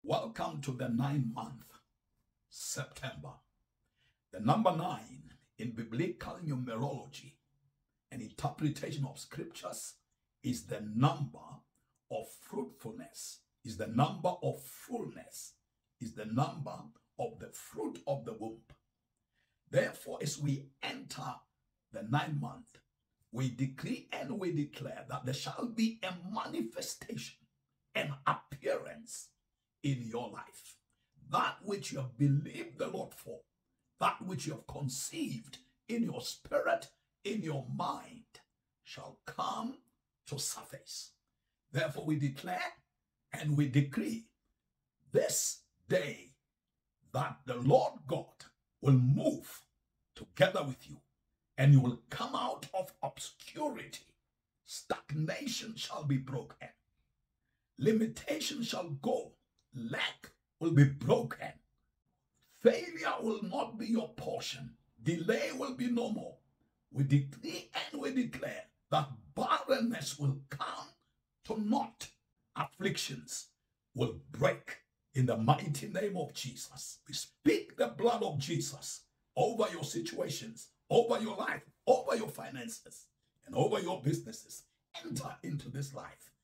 Welcome to the 9th month, September. The number 9 in biblical numerology and interpretation of scriptures is the number of fruitfulness, is the number of fullness, is the number of the fruit of the womb. Therefore, as we enter the 9th month, we decree and we declare that there shall be a manifestation, an appearance in your life. That which you have believed the Lord for, that which you have conceived in your spirit, in your mind, shall come to surface. Therefore, we declare and we decree this day that the Lord God will move together with you, and you will come out of obscurity. Stagnation shall be broken. Limitation shall go. Lack will be broken. Failure will not be your portion. Delay will be no more. We decree and we declare that barrenness will come to naught. Afflictions will break in the mighty name of Jesus. We speak the blood of Jesus over your situations, over your life, over your finances, and over your businesses. Enter into this life